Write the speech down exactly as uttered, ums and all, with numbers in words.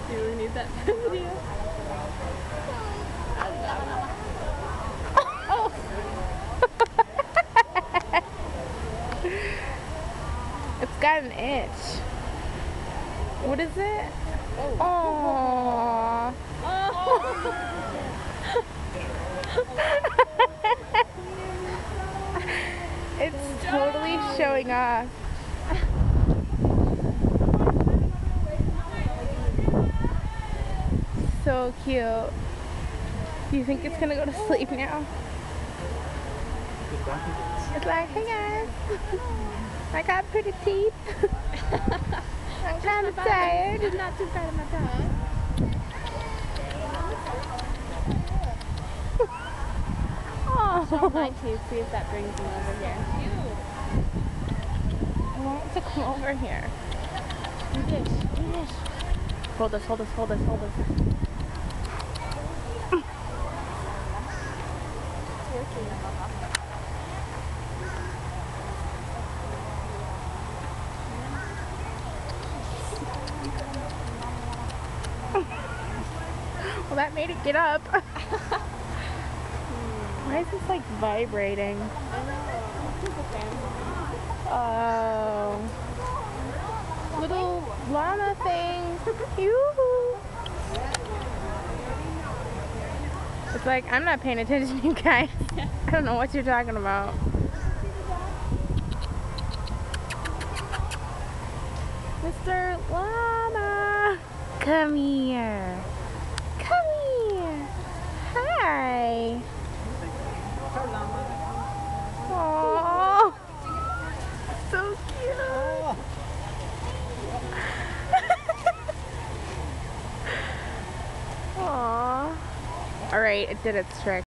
Do we need that video? Oh! It's got an itch. What is it? Oh. Oh. It's totally showing off. So cute. Do you think it's gonna go to sleep now? It's like, hey guys, I got pretty teeth. I'm kind of tired. It's not too bad of my tongue. Oh. Show my teeth, see if that brings me over here. I want to come over here. Dish, dish. Hold this, hold this, hold this, hold this. Well, that made it get up. Why is this like vibrating? Oh. Little llama thing. Yoo-hoo. It's like, I'm not paying attention, you guys. I don't know what you're talking about. Mister Llama, come here. Come here. Hi. Aww. So cute. Aww. Alright, it did its trick.